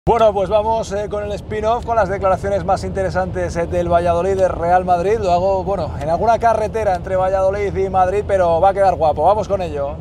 Bueno, pues vamos con el spin-off, con las declaraciones más interesantes del Valladolid del Real Madrid. Lo hago, bueno, en alguna carretera entre Valladolid y Madrid, pero va a quedar guapo. Vamos con ello.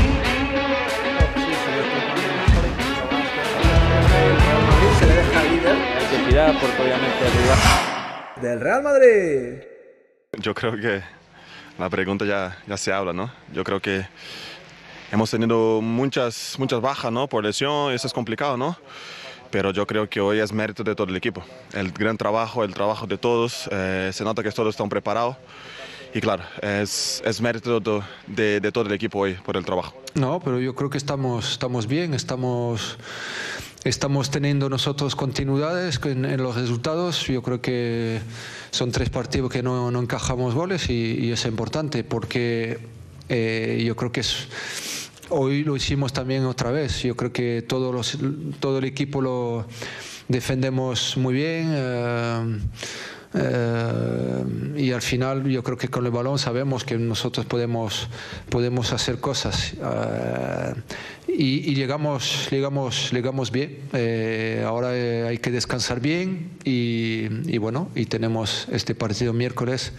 Se le deja el líder. Identidad, porque obviamente el rival del Real Madrid. Yo creo que la pregunta ya se habla, ¿no? Yo creo que hemos tenido muchas bajas, ¿no? Por lesión, eso es complicado, ¿no? Pero yo creo que hoy es mérito de todo el equipo. El gran trabajo, el trabajo de todos, se nota que todos están preparados. Y claro, es mérito de todo el equipo hoy por el trabajo. No, pero yo creo que estamos bien, estamos teniendo nosotros continuidades en los resultados. Yo creo que son 3 partidos que no encajamos goles y es importante porque yo creo que hoy lo hicimos también otra vez. Yo creo que todo el equipo lo defendemos muy bien. Y al final yo creo que con el balón sabemos que nosotros podemos hacer cosas y llegamos bien. Ahora hay que descansar bien y bueno, y tenemos este partido miércoles,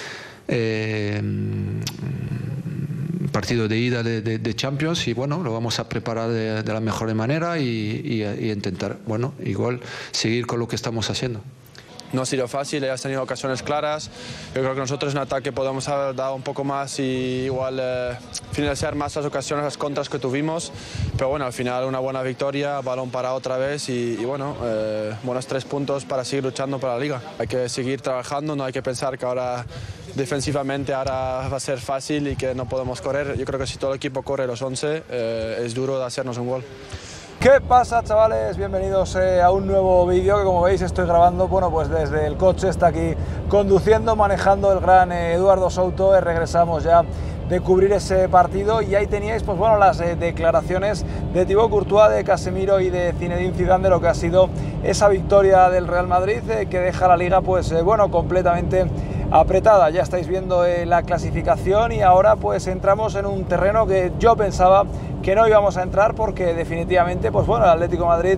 partido de ida de Champions, y bueno, lo vamos a preparar de la mejor manera y intentar, bueno, igual seguir con lo que estamos haciendo. No ha sido fácil, has tenido ocasiones claras. Yo creo que nosotros en ataque podemos haber dado un poco más y igual finalizar más las ocasiones, las contras que tuvimos. Pero bueno, al final una buena victoria, balón para otra vez y bueno, buenos 3 puntos para seguir luchando por la Liga. Hay que seguir trabajando, no hay que pensar que ahora defensivamente ahora va a ser fácil y que no podemos correr. Yo creo que si todo el equipo corre los 11, es duro de hacernos un gol. ¿Qué pasa, chavales? Bienvenidos a un nuevo vídeo que, como veis, estoy grabando, bueno, pues desde el coche. Está aquí conduciendo, manejando el gran Eduardo Souto. Regresamos ya de cubrir ese partido y ahí teníais, pues bueno, las declaraciones de Thibaut Courtois, de Casemiro y de Zinedine Zidane de lo que ha sido esa victoria del Real Madrid, que deja la Liga, pues bueno, completamente apretada. Ya estáis viendo la clasificación y ahora pues entramos en un terreno que yo pensaba que no íbamos a entrar, porque definitivamente, pues bueno, el Atlético de Madrid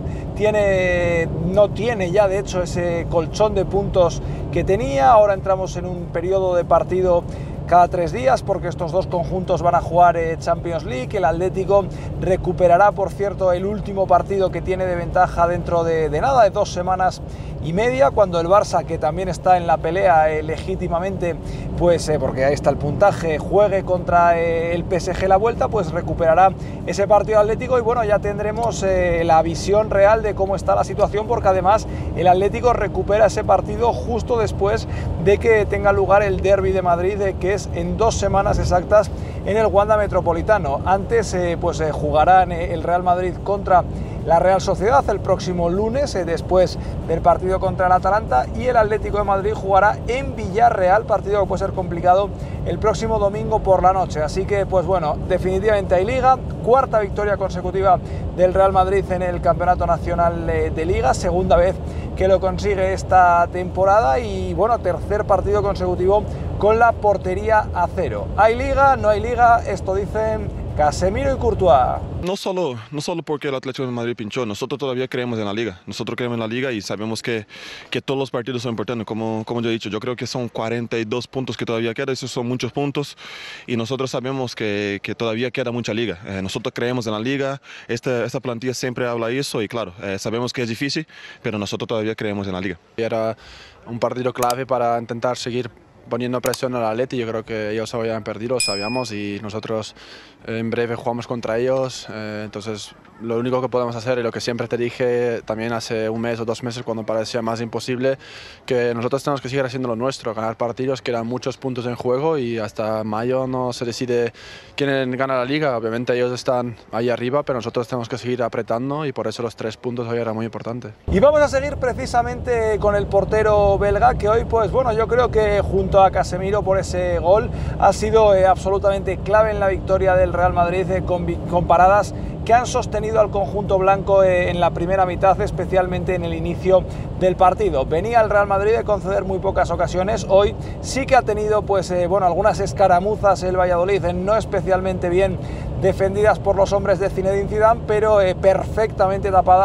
no tiene ya de hecho ese colchón de puntos que tenía. Ahora entramos en un periodo de partido cada 3 días, porque estos 2 conjuntos van a jugar Champions League. El Atlético recuperará, por cierto, el último partido que tiene de ventaja dentro de nada, de 2 semanas y media, cuando el Barça, que también está en la pelea legítimamente, pues porque ahí está el puntaje, juegue contra el PSG la vuelta, pues recuperará ese partido Atlético y bueno, ya tendremos la visión real de cómo está la situación, porque además el Atlético recupera ese partido justo después de que tenga lugar el Derbi de Madrid, que es en 2 semanas exactas en el Wanda Metropolitano. Antes pues jugarán el Real Madrid contra la Real Sociedad el próximo lunes, después del partido contra el Atalanta, y el Atlético de Madrid jugará en Villarreal, partido que puede ser complicado, el próximo domingo por la noche. Así que pues bueno, definitivamente hay Liga, 4ª victoria consecutiva del Real Madrid en el Campeonato Nacional de Liga, 2ª vez que lo consigue esta temporada y bueno, 3er partido consecutivo con la portería a 0. ¿Hay Liga? ¿No hay Liga? Esto dicen Casemiro y Courtois. No solo porque el Atlético de Madrid pinchó, nosotros todavía creemos en la Liga. Nosotros creemos en la Liga y sabemos que todos los partidos son importantes. Como yo he dicho, yo creo que son 42 puntos que todavía quedan, esos son muchos puntos y nosotros sabemos que todavía queda mucha Liga. Nosotros creemos en la Liga, esta plantilla siempre habla eso y claro, sabemos que es difícil, pero nosotros todavía creemos en la Liga. Era un partido clave para intentar seguir poniendo presión al Atleti. Yo creo que ellos habían perdido, lo sabíamos, y nosotros en breve jugamos contra ellos. Entonces lo único que podemos hacer, y lo que siempre te dije también hace 1 mes o 2 meses cuando parecía más imposible, que nosotros tenemos que seguir haciendo lo nuestro, ganar partidos, que eran muchos puntos en juego y hasta mayo no se decide quién gana la Liga. Obviamente ellos están ahí arriba, pero nosotros tenemos que seguir apretando y por eso los 3 puntos hoy era muy importante. Y vamos a seguir precisamente con el portero belga, que hoy pues bueno, yo creo que junto a Casemiro por ese gol ha sido absolutamente clave en la victoria del Real Madrid, con paradas que han sostenido al conjunto blanco en la primera mitad, especialmente en el inicio del partido. Venía el Real Madrid de conceder muy pocas ocasiones, hoy sí que ha tenido pues bueno, algunas escaramuzas el Valladolid, no especialmente bien defendidas por los hombres de Zinedine Zidane, pero perfectamente tapadas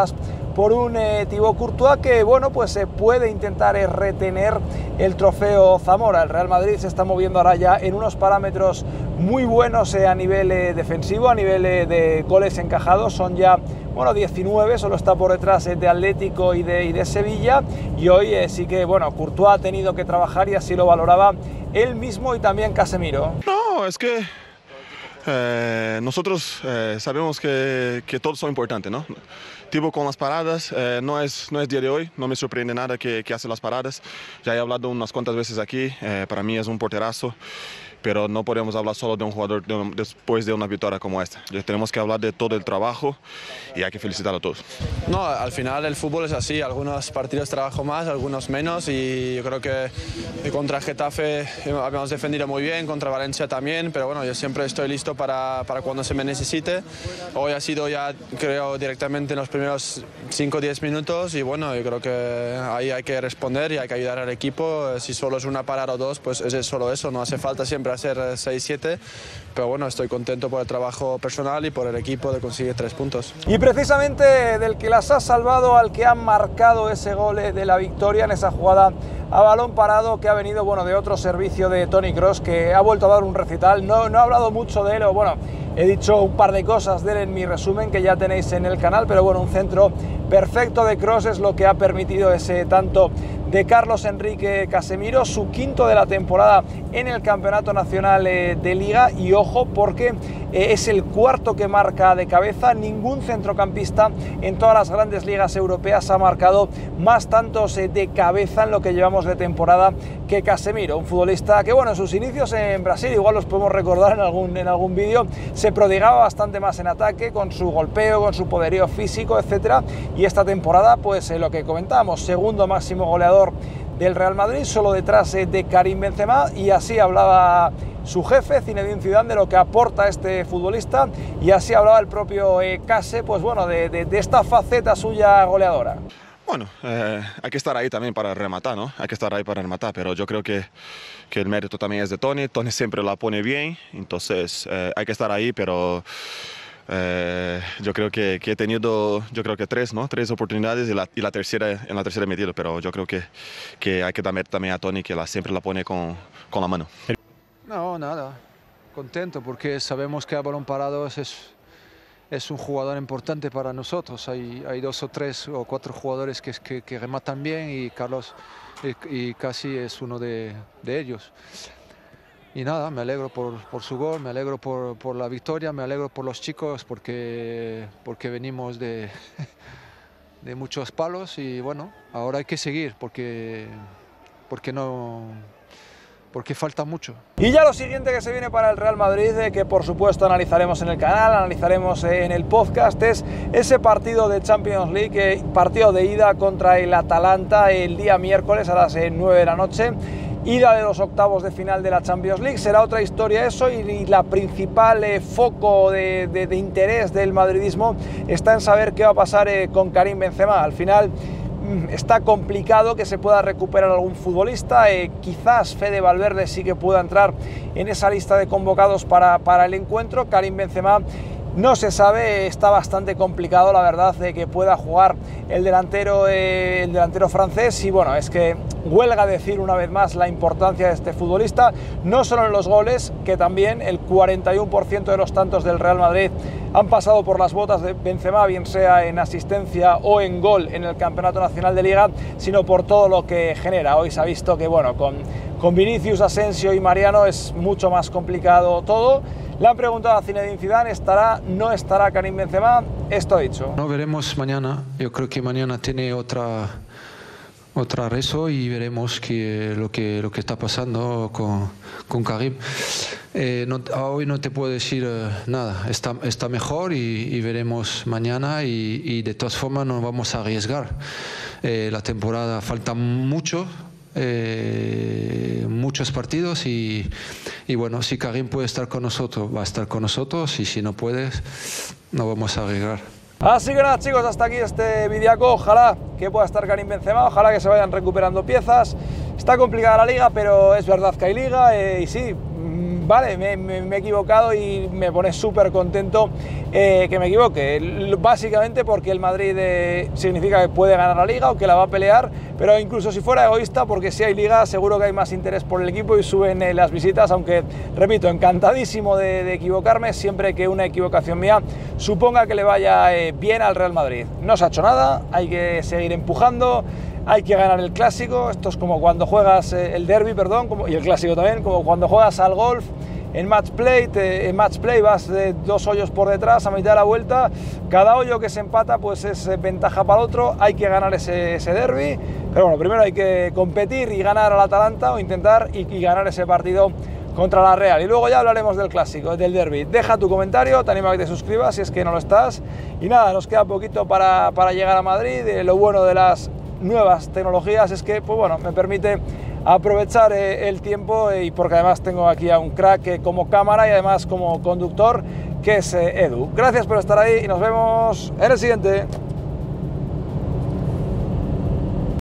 por un Thibaut Courtois que, bueno, pues se puede intentar retener el trofeo Zamora. El Real Madrid se está moviendo ahora ya en unos parámetros muy buenos a nivel defensivo, a nivel de goles encajados. Son ya, bueno, 19, solo está por detrás de Atlético y de Sevilla, y hoy sí que, bueno, Courtois ha tenido que trabajar y así lo valoraba él mismo y también Casemiro. No, es que nosotros sabemos que todos son importantes, ¿no? Thibaut con las paradas, no es día de hoy, no me sorprende nada que hace las paradas. Ya he hablado unas cuantas veces aquí, para mí es un porterazo, pero no podemos hablar solo de un jugador después de una victoria como esta. Tenemos que hablar de todo el trabajo y hay que felicitar a todos. No, al final el fútbol es así, algunos partidos trabajo más, algunos menos, y yo creo que contra Getafe habíamos defendido muy bien, contra Valencia también, pero bueno, yo siempre estoy listo para cuando se me necesite. Hoy ha sido ya, creo, directamente en los primeros 5 o 10 minutos, y bueno, yo creo que ahí hay que responder y hay que ayudar al equipo. Si solo es una parada o dos, pues es solo eso, no hace falta siempre hacer 6-7, pero bueno, estoy contento por el trabajo personal y por el equipo de conseguir 3 puntos. Y precisamente del que las ha salvado al que ha marcado ese gol de la victoria en esa jugada a balón parado, que ha venido, bueno, de otro servicio de Toni Kroos, que ha vuelto a dar un recital. No he hablado mucho de él, o bueno, he dicho un par de cosas de él en mi resumen que ya tenéis en el canal, pero bueno, un centro perfecto de Kroos es lo que ha permitido ese tanto de Carlos Enrique Casemiro, su quinto de la temporada en el Campeonato Nacional de Liga, y ojo porque es el cuarto que marca de cabeza. Ningún centrocampista en todas las grandes ligas europeas ha marcado más tantos de cabeza en lo que llevamos de temporada que Casemiro, un futbolista que, bueno, en sus inicios en Brasil, igual los podemos recordar en algún vídeo, se prodigaba bastante más en ataque, con su golpeo, con su poderío físico, etcétera, y esta temporada, pues lo que comentábamos, segundo máximo goleador del Real Madrid, solo detrás de Karim Benzema, y así hablaba su jefe, Zinedine Zidane, de lo que aporta este futbolista, y así hablaba el propio Case, pues bueno, de esta faceta suya goleadora. Bueno, hay que estar ahí también para rematar, ¿no? Hay que estar ahí para rematar, pero yo creo que el mérito también es de Toni. Toni siempre la pone bien, entonces hay que estar ahí, pero yo creo que he tenido, yo creo que 3 oportunidades y la tercera en la tercera medida, pero yo creo que hay que dar también a Toni, que siempre la pone con la mano. No, nada, contento porque sabemos que a balón parado es un jugador importante para nosotros. Hay 2 o 3 o 4 jugadores que rematan bien, y Carlos y casi es uno de ellos. Y nada, me alegro por su gol, me alegro por la victoria, me alegro por los chicos porque venimos de muchos palos, y bueno, ahora hay que seguir porque falta mucho. Y ya lo siguiente que se viene para el Real Madrid, que por supuesto analizaremos en el canal, analizaremos en el podcast, es ese partido de Champions League, partido de ida contra el Atalanta el día miércoles a las 9 de la noche. Ida de los octavos de final de la Champions League, será otra historia eso, y la principal foco de interés del madridismo está en saber qué va a pasar con Karim Benzema. Al final está complicado que se pueda recuperar algún futbolista, quizás Fede Valverde sí que pueda entrar en esa lista de convocados para el encuentro. Karim Benzema no se sabe, está bastante complicado, la verdad, de que pueda jugar el delantero francés, y bueno, es que huelga decir una vez más la importancia de este futbolista, no solo en los goles, que también el 41% de los tantos del Real Madrid han pasado por las botas de Benzema, bien sea en asistencia o en gol en el Campeonato Nacional de Liga, sino por todo lo que genera. Hoy se ha visto que, bueno, con Vinicius, Asensio y Mariano es mucho más complicado todo. Le han preguntado a Zinedine Zidane, ¿no estará Karim Benzema? Esto ha dicho. No, veremos mañana. Yo creo que mañana tiene otra rezo, y veremos lo que está pasando con Karim. Hoy no te puedo decir nada. Está mejor, y veremos mañana, y de todas formas no vamos a arriesgar. La temporada falta muchos partidos, y bueno, si Karim puede estar con nosotros, va a estar con nosotros, y si no puedes, no vamos a arriesgar. Así que nada, chicos, hasta aquí este videaco. Ojalá que pueda estar Karim Benzema, ojalá que se vayan recuperando piezas. Está complicada la liga, pero es verdad que hay liga, y sí, vale, me he equivocado y me pone súper contento que me equivoque, básicamente porque el Madrid significa que puede ganar la Liga o que la va a pelear, pero incluso si fuera egoísta, porque si hay Liga seguro que hay más interés por el equipo y suben las visitas, aunque, repito, encantadísimo de equivocarme siempre que una equivocación mía suponga que le vaya bien al Real Madrid. No se ha hecho nada, hay que seguir empujando, hay que ganar el Clásico. Esto es como cuando juegas el derbi, perdón, y el Clásico también, como cuando juegas al golf. En match play vas de 2 hoyos por detrás a mitad de la vuelta, cada hoyo que se empata pues es ventaja para el otro, hay que ganar ese derbi, pero bueno, primero hay que competir y ganar al Atalanta o intentar y ganar ese partido contra la Real, y luego ya hablaremos del Clásico, del derbi. Deja tu comentario, te animo a que te suscribas si es que no lo estás, y nada, nos queda poquito para llegar a Madrid. Lo bueno de las nuevas tecnologías es que, pues bueno, me permite aprovechar el tiempo, y porque además tengo aquí a un crack como cámara y además como conductor, que es Edu. Gracias por estar ahí y nos vemos en el siguiente.